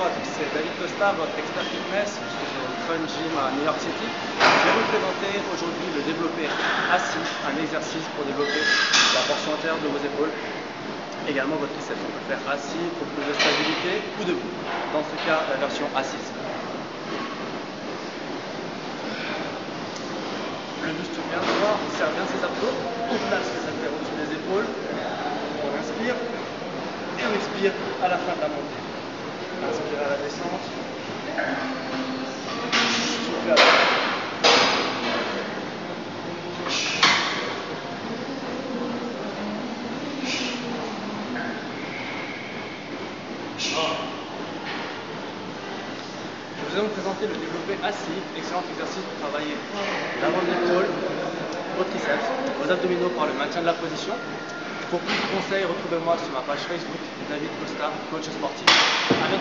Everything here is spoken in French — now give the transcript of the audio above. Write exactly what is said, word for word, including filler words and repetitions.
Bonjour à tous, c'est David Costa, votre expert fitness. Je suis au Fun Gym à New York City. Je vais vous présenter aujourd'hui le développé assis, un exercice pour développer la portion antérieure de vos épaules, également votre triceps. On peut le faire assis pour plus de stabilité ou debout. Dans ce cas, la version assise. Le buste bien droit, on serre bien ses abdos, on place les haltères au-dessus des épaules, on inspire et on expire à la fin de la montée. Inspire à la descente, souffle à la fin. Je vais vous présenter le développé assis, excellent exercice pour travailler l'avant de l'épaule, vos triceps, vos abdominaux par le maintien de la position. Pour plus de conseils, retrouvez-moi sur ma page Facebook, David Costa, coach sportif. À bientôt.